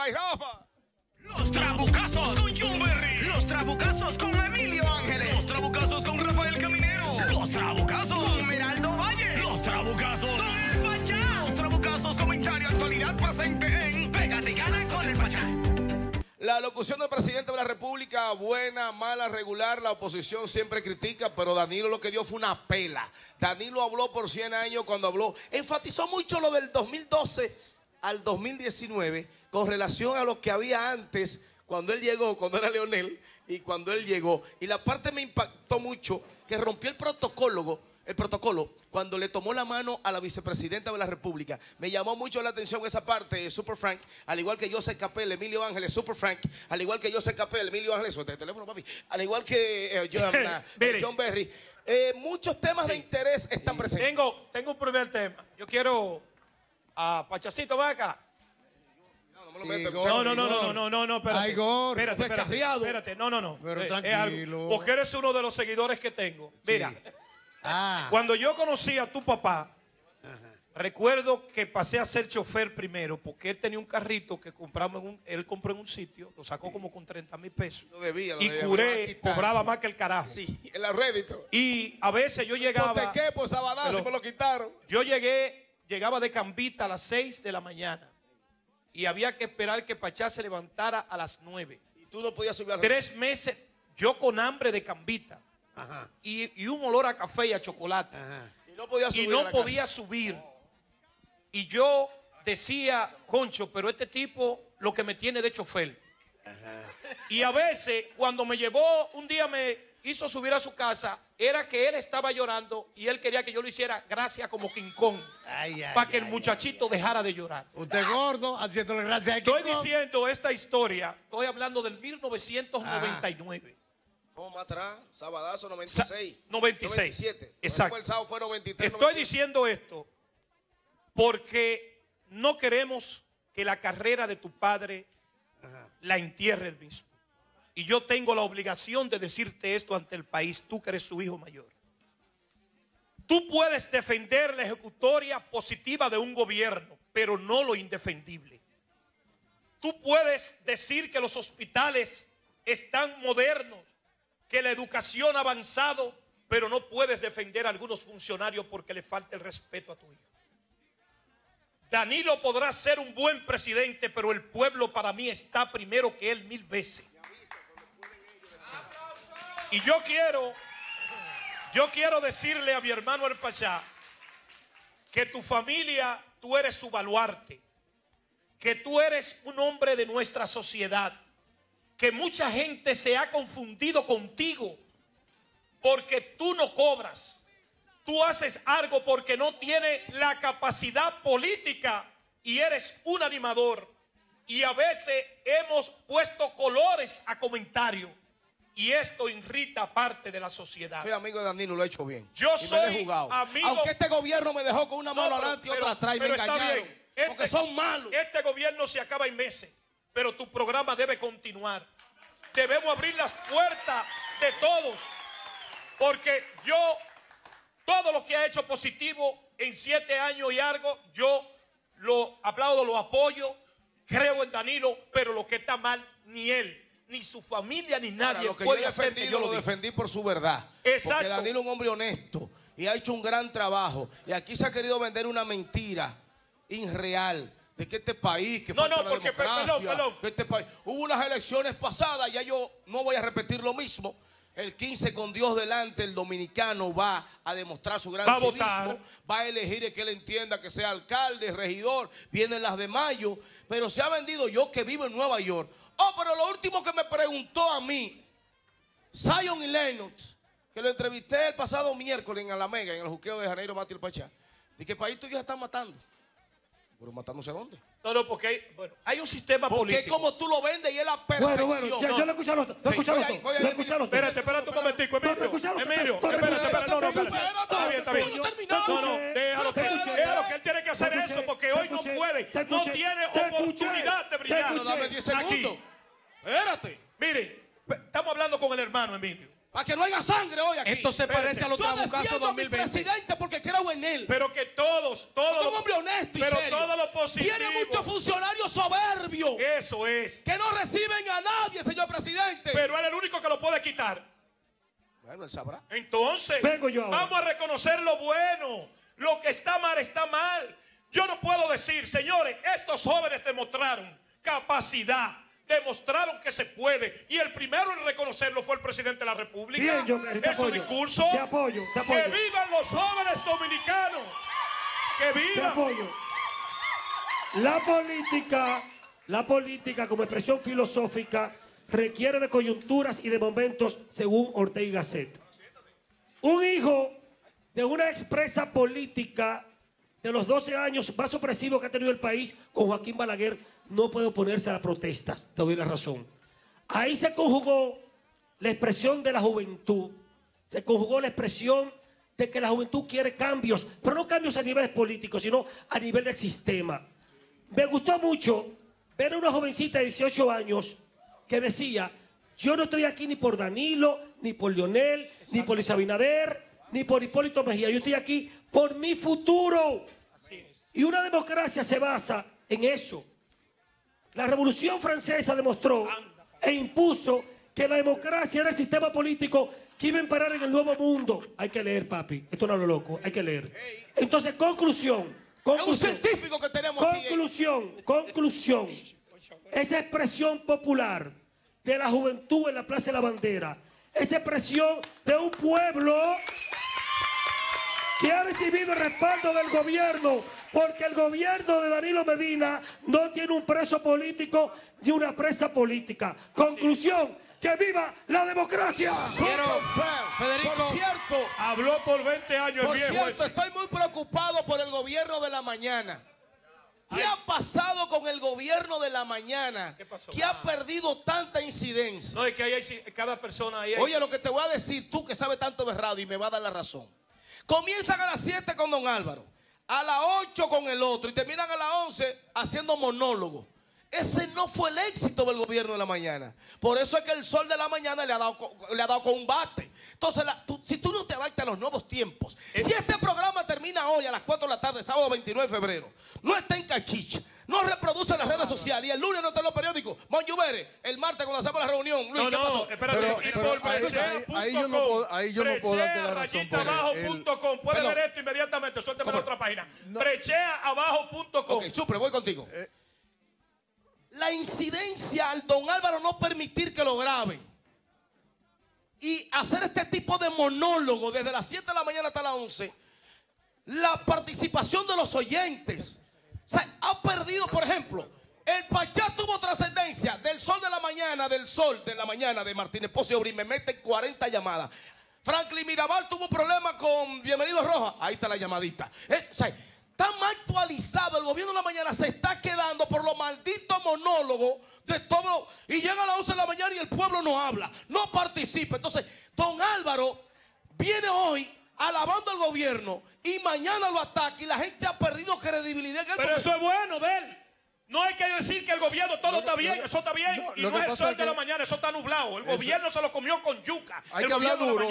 Ay, Rafa. Los Trabucazos con John Berry. Los Trabucazos con Emilio Ángeles. Los Trabucazos con Rafael Caminero. Los Trabucazos con Meraldo Valle. Los Trabucazos con el Pachá. Los Trabucazos, comentario, actualidad presente en Pégate y Gana con el Pachá. La locución del presidente de la República, buena, mala, regular, la oposición siempre critica, pero Danilo lo que dio fue una pela. Danilo habló por 100 años cuando habló, enfatizó mucho lo del 2012 al 2019 con relación a lo que había antes, cuando él llegó, cuando era Leonel y cuando él llegó. Y la parte me impactó mucho, que rompió el protocolo, cuando le tomó la mano a la vicepresidenta de la República. Me llamó mucho la atención esa parte, Super Frank, al igual que Joseph Capel, Emilio Ángeles, Super Frank, al igual que Joseph Capel, Emilio Ángeles, suelta el teléfono, papi, al igual que John Berry. Muchos temas de interés están presentes. Tengo un primer tema. Yo quiero a Pachacito Vaca. No, espérate. Igor, espérate, no. Pero tranquilo. Porque eres uno de los seguidores que tengo. Mira, cuando yo conocí a tu papá, recuerdo que pasé a ser chofer primero, porque él tenía un carrito que él compró en un sitio, lo sacó como con 30,000 pesos. Y Curé, cobraba más que el carajo. Sí, en la rédito. Y a veces yo llegaba. Por Sabadazo me lo quitaron. Yo llegaba de Cambita a las 6 de la mañana. Y había que esperar que Pachá se levantara a las 9. Y tú no podías subir al 3 meses, yo con hambre de Cambita. Ajá. Y un olor a café y a chocolate. Ajá. Y no podía subir. Y no podía subir. Y yo decía, concho, pero este tipo lo que me tiene de chofer. Ajá. Y a veces, cuando me llevó, un día me hizo subir a su casa, era que él estaba llorando y él quería que yo lo hiciera gracias como King Kong. Para que el muchachito dejara de llorar. Usted gordo, haciéndole gracias a King Estoy Kong. diciendo esta historia, estoy hablando del 1999. ¿Cómo más atrás? Sabadazo 96. 97. Exacto. El sábado fue 93. Estoy diciendo esto porque no queremos que la carrera de tu padre la entierre el mismo. Y yo tengo la obligación de decirte esto ante el país, tú que eres su hijo mayor. Tú puedes defender la ejecutoria positiva de un gobierno, pero no lo indefendible. Tú puedes decir que los hospitales están modernos, que la educación ha avanzado, pero no puedes defender a algunos funcionarios porque le falta el respeto a tu hijo. Danilo podrá ser un buen presidente, pero el pueblo para mí está primero que él 1000 veces. Y yo quiero decirle a mi hermano el Pachá que tu familia, tú eres su baluarte, que tú eres un hombre de nuestra sociedad, que mucha gente se ha confundido contigo porque tú no cobras, tú haces algo porque no tienes la capacidad política y eres un animador. Y a veces hemos puesto colores a comentarios. Y esto irrita parte de la sociedad. Soy amigo de Danilo, lo he hecho bien. Yo soy amigo. Aunque este gobierno me dejó con una mano adelante y otra atrás y me engañaron. Porque son malos. Este gobierno se acaba en meses, pero tu programa debe continuar. Debemos abrir las puertas de todos. Porque todo lo que ha hecho positivo en 7 años y algo, yo lo aplaudo, lo apoyo, creo en Danilo, pero lo que está mal, ni él, ni su familia, ni nadie puede hacer que yo lo defendí por su verdad. Exacto. Porque Danilo es un hombre honesto y ha hecho un gran trabajo. Y aquí se ha querido vender una mentira irreal de que este país, que falta la democracia, perdón. que este país, hubo unas elecciones pasadas, ya yo no voy a repetir lo mismo. El 15 con Dios delante, el dominicano va a demostrar su gran civismo, va a elegir el que él entienda que sea alcalde, regidor, vienen las de mayo, pero se ha vendido. Yo que vivo en Nueva York. Pero lo último que me preguntó a mí, Zion y Lennox, que lo entrevisté el pasado miércoles en La Mega, en el juqueo de Janeiro Mati el Pachá, de que país tuyos están matando. Pero matándose a dónde. No, porque hay un sistema político. Porque como tú lo vendes y es la perfección. Bueno, yo lo escuché al otro. Espérate un momentico, Emilio. Espérate. Está bien. No, déjalo que él tiene que hacer eso porque hoy no puede. No tiene oportunidad de brillar. Dame 10 segundos. Espérate. Miren, estamos hablando con el hermano Emilio. Para que no haya sangre hoy aquí. Esto se parece a los Trabucazos 2020. Yo defiendo a mi presidente porque creo en él. Pero que todos. Es un hombre honesto y pero serio. todo lo positivo. Tiene muchos funcionarios soberbios años. Eso es. Que no reciben a nadie, señor presidente. Pero él es el único que lo puede quitar. Bueno, él sabrá. Entonces, Vengo yo ahora. vamos a reconocer lo bueno. Lo que está mal, está mal. Yo no puedo decir, señores, estos jóvenes demostraron capacidad. Demostraron que se puede. Y el primero en reconocerlo fue el presidente de la República. Bien, yo te en su apoyo. discurso. Te apoyo, te apoyo. Que vivan los jóvenes dominicanos. Que Te vivan. apoyo. La política como expresión filosófica requiere de coyunturas y de momentos según Ortega y Gasset. Un hijo de una expresa política de los 12 años más opresivos que ha tenido el país con Joaquín Balaguer no puede oponerse a las protestas. Te doy la razón. Ahí se conjugó la expresión de la juventud, se conjugó la expresión de que la juventud quiere cambios, pero no cambios a niveles políticos, sino a nivel del sistema. Me gustó mucho ver a una jovencita de 18 años que decía, yo no estoy aquí ni por Danilo, ni por Leonel, ni por Luis Abinader, ni por Hipólito Mejía, yo estoy aquí por mi futuro. Y una democracia se basa en eso. La Revolución Francesa demostró e impuso que la democracia era el sistema político que iba a imperar en el nuevo mundo. Hay que leer, papi. Esto no es lo loco. Hay que leer. Entonces, conclusión. Es un científico que tenemos aquí. Conclusión. Esa expresión popular de la juventud en la Plaza de la Bandera, esa expresión de un pueblo que ha recibido el respaldo del gobierno, porque el gobierno de Danilo Medina no tiene un preso político ni una presa política. Conclusión, que viva la democracia. Federico. Por cierto, Habló por 20 años por el viejo cierto, ese. estoy muy preocupado por el gobierno de la mañana. ¿Qué ha pasado con el gobierno de la mañana? ¿Qué pasó? Que ha perdido tanta incidencia. No, es que ahí hay, cada persona ahí hay. Oye, lo que te voy a decir, tú que sabes tanto de radio y me va a dar la razón. Comienzan a las 7 con don Álvaro, a las 8 con el otro y terminan a las 11 haciendo monólogo. Ese no fue el éxito del gobierno de la mañana. Por eso es que el Sol de la Mañana le ha dado combate. Entonces, si tú no te adaptas a los nuevos tiempos, si este programa termina hoy a las 4 de la tarde, sábado 29 de febrero, no está en cachicha, no reproduce en las redes sociales y el lunes no está en los periódicos, Monjubere, el martes cuando hacemos la reunión, Luis, ¿qué pasó? Espérate. Ahí yo no puedo darte la razón. Brecheaabajo.com. Puede ver esto inmediatamente. Suélteme la otra página. Brecheaabajo.com. Ok, Supre, voy contigo. La incidencia al don Álvaro no permitir que lo graben y hacer este tipo de monólogo desde las 7 de la mañana hasta las 11, la participación de los oyentes, o sea, ha perdido. Por ejemplo, el Pachá tuvo trascendencia del Sol de la Mañana de Martínez Pozo y Obrín, me meten 40 llamadas. Franklin Mirabal tuvo problemas con Bienvenido Roja, ahí está la llamadita. O sea, tan mal actualizado el gobierno de la mañana se está quedando por los malditos monólogos de todo. Y llega a las 11 de la mañana y el pueblo no habla, no participa. Entonces, don Álvaro viene hoy alabando al gobierno y mañana lo ataca y la gente ha perdido credibilidad en él. Pero eso es bueno de él. No hay que decir que el gobierno todo está bien, eso está bien. Y no es el Sol de la Mañana, eso está nublado. El gobierno se lo comió con yuca. Hay que hablar duro.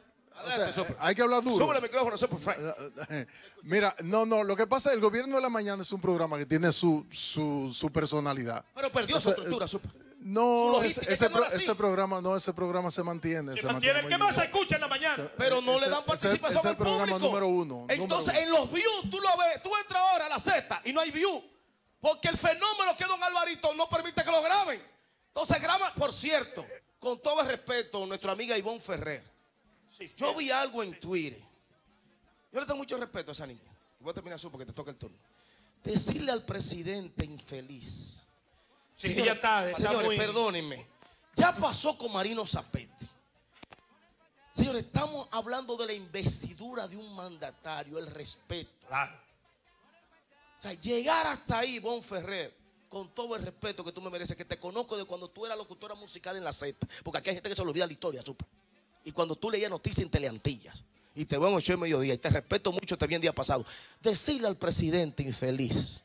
Hay que hablar duro. Sube el micrófono, Frank. Mira, no, lo que pasa es que el gobierno de la mañana es un programa que tiene su personalidad. Pero perdió su estructura, no, logística, ese programa se mantiene. Se mantiene. ¿Qué más se escucha en la mañana? Pero no le dan participación es el al programa público. número uno. Entonces, en los views, tú lo ves, tú entras ahora a la Z y no hay view. Porque el fenómeno que don Alvarito no permite que lo graben. Entonces graban, por cierto, con todo el respeto, nuestra amiga Ivonne Ferrer. Yo vi algo en Twitter. Yo le tengo mucho respeto a esa niña. Voy a terminar eso porque te toca el turno. Decirle al presidente infeliz. Sí, Señores, ya está señores, muy... perdónenme. Ya pasó con Marino Zapete. Señores, estamos hablando de la investidura de un mandatario, el respeto. Claro. O sea, llegar hasta ahí, Ivonne Ferrer, con todo el respeto que tú me mereces, que te conozco de cuando tú eras locutora musical en la Z, porque aquí hay gente que se le olvida la historia, Super. Y cuando tú leías noticias en Teleantillas, y te veo en 8 de mediodía, y te respeto mucho, te vi el día pasado, decirle al presidente infeliz,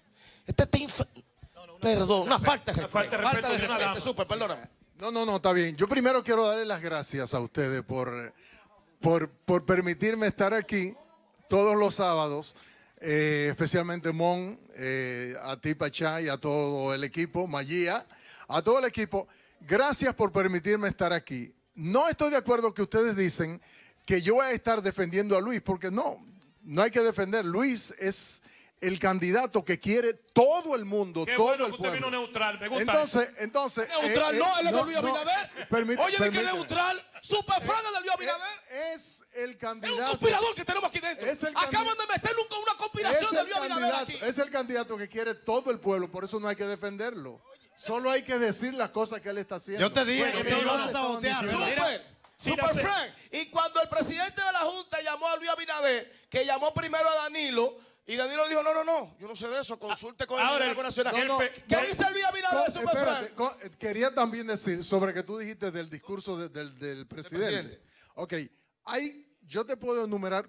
perdón, una falta de respeto. Falta de respeto, Super, perdóname. No, está bien. Yo primero quiero darle las gracias a ustedes por permitirme estar aquí todos los sábados especialmente Mon, a ti Pachá y a todo el equipo, Magia, a todo el equipo. Gracias por permitirme estar aquí. No estoy de acuerdo que ustedes dicen que yo voy a estar defendiendo a Luis, porque no hay que defender. Luis es el candidato que quiere todo el mundo, Qué todo bueno el que usted pueblo. vino neutral, me gusta Entonces, Neutral no, él es de Luis Abinader. Oye, ¿de qué neutral? Super fan de Luis Abinader. Es el Es candidato. un conspirador que tenemos aquí dentro. Es el Acaban de meter una conspiración de Luis Abinader aquí. Es el candidato que quiere todo el pueblo, por eso no hay que defenderlo. Solo hay que decir las cosas que él está haciendo. Yo te dije Bueno, que te pero iban no a se sabotear. estaban diciendo. Super friend. Y cuando el presidente de la Junta llamó a Luis Abinader, que llamó primero a Danilo, y Danilo dijo, no, yo no sé de eso, consulte con el Ahora, Liderazgo Nacional. ¿qué dice Luis Abinader de Super friend? Quería también decir sobre que tú dijiste del discurso del presidente. Ok, yo te puedo enumerar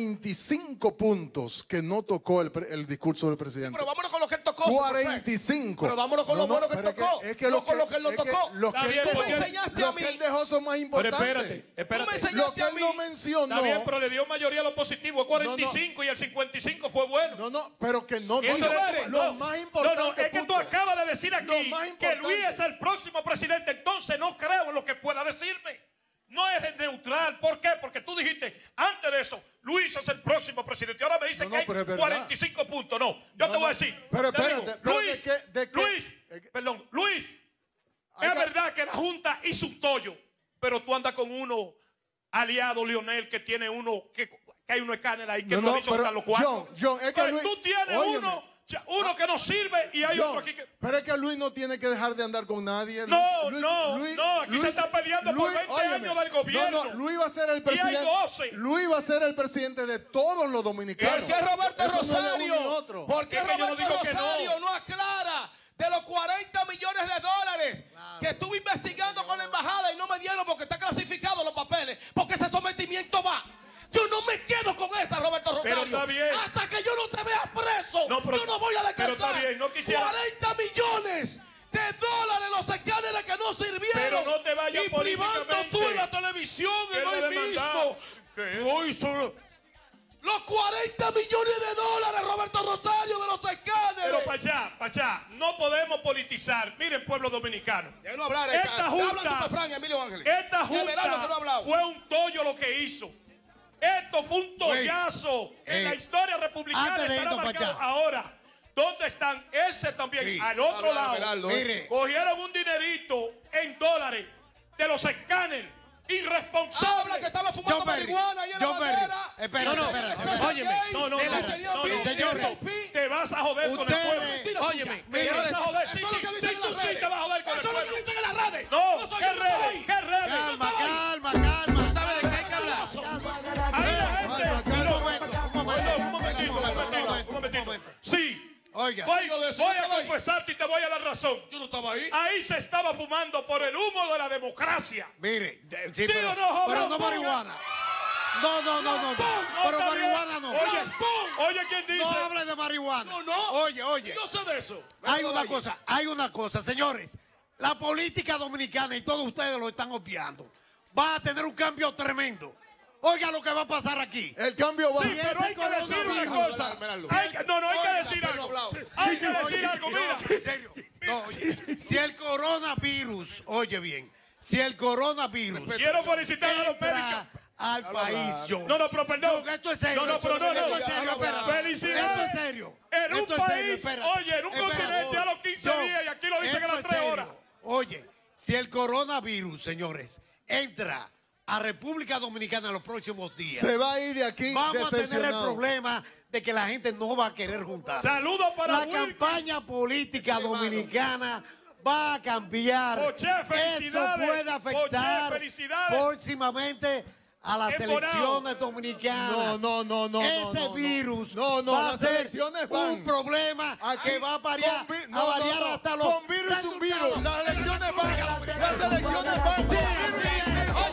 45 puntos que no tocó el discurso del presidente. Pero vámonos con lo que él tocó. Super friend. 45. Pero vámonos con lo bueno que pero tocó. No con lo que él no tocó. Lo Está que bien, él Tú me porque- enseñaste a lo que mí. él dejó son más Pero importantes. espérate. Tú me enseñaste Lo que a él mí. no mencionó. Está bien, pero le dio mayoría a lo positivo, 45 y el 55 fue bueno. No, pero que no Eso dijo es- lo más importante. No, es que tú punto. acabas de decir Lo aquí más que importante. Luis es el próximo presidente, entonces no creo en lo que pueda decirme. No es neutral. ¿Por qué? Porque tú dijiste antes de eso, Luis es el próximo presidente. Ahora me dicen No, que pero hay es verdad. 45 puntos. No, yo te voy a decir. Pero te espérate, pero Luis, ¿de qué? Luis, Hay es que- verdad que la Junta hizo un tollo, pero tú andas con uno aliado, Lionel, que tiene uno, que hay uno escáner ahí que no, ha dicho pero hasta los cuatro. John, es que Entonces, Luis, tú tienes óyeme, uno que no sirve y hay John, otro aquí que... pero es que Luis no tiene que dejar de andar con nadie. No, Luis- aquí se está peleando por 20 años del gobierno. No, Luis va a ser el Y hay presidente. 12. Luis va a ser el presidente de todos los dominicanos. ¿Por qué Roberto Eso no es de uno Rosario? y otro. ¿Por qué Es que yo no Roberto digo que Rosario no aclara de los 40 millones de dólares que estuve investigando con la embajada y no me dieron porque está clasificado los papeles? Porque ese sometimiento va. Yo no me quedo con esa, Roberto Rosario. Pero está bien. Hasta que yo no te vea preso, No, pero- yo no voy a pero descansar. está bien, no quisiera- 40 millones de dólares los escáneres que no sirvieron. Pero no te vayas y privando políticamente. tú en la televisión, ¿Qué en le hoy demandaba? mismo. ¿Qué? Hoy solo- Los 40 millones de dólares, Roberto Rosario, de los escáneres. Pero Pachá, no podemos politizar. Miren, pueblo dominicano. Ya no hablar, Esta habla junta, Superfran y Emilio Ángeles. esta Y Everardo que no ha junta hablado. fue un tollo lo que hizo. Esto fue un tollazo en la historia republicana. Antes de Estará esto, marcado. Pachá. Ahora, ¿dónde están? Ese también, Sí, al otro habla, lado. Everardo, Mire, Cogieron un dinerito en dólares de los escáneres. Irresponsable. Habla que estaba fumando John Berry, marihuana ahí en la John Berry. bandera. Espérate, No, espérate. Óyeme, No, señores. te vas a joder con el pueblo. Ustedes, Óyeme, Te vas a joder. Eso Sí, es lo que sí, dicen sí, en tú las sí redes. te vas a joder con el Eso es lo que pueblo. dicen en las redes. No, Yo ¿qué estaba ahí. redes? ¿Qué redes? calma, Yo estaba ahí. calma. ¿Sabe de qué hay que hablar? Ahí la gente. Un Un momentito. Sí. Oiga. Voy a confesarte y te voy a dar razón. Yo no estaba ahí. Ahí se estaba fumando por el humo de la democracia. Mire, ¿Sí pero, o no, joven? pero no marihuana. No. No, Pero está bien. marihuana no. Oye, ¿quién dice? No hable de marihuana. No. Oye. Yo sé de eso. Hay una cosa, señores. La política dominicana, y todos ustedes lo están obviando, va a tener un cambio tremendo. Oiga lo que va a pasar aquí. El cambio va. Sí, pero hay que decir una cosa. Hay que decir algo. Hay que decir algo, mira. En serio. No, oye, si el coronavirus, oye bien, si el coronavirus Quiero felicitar a los médicos. entra al país, yo. No, pero perdón. No, esto es serio. No, pero no. Esto es serio, espérate. Felicidades. Esto es serio. En un Esto es serio, país, espérate. oye, en un Espérate. continente a los 15 Yo, días y aquí lo dicen a esto las es 3 serio. horas. Oye, si el coronavirus, señores, entra a República Dominicana en los próximos días, Se va a ir de aquí vamos a tener el decepcionado. problema de que la gente no va a querer juntarse. Saludos para La Wilkin. campaña política dominicana va a cambiar. Poché, Eso felicidades. puede afectar Poché, felicidades. próximamente a las En Bonao. elecciones dominicanas. No. Ese virus No, va a las ser elecciones van. un problema Aquí, que va a variar, hasta los Con virus un virus. Las elecciones van. Las elecciones van.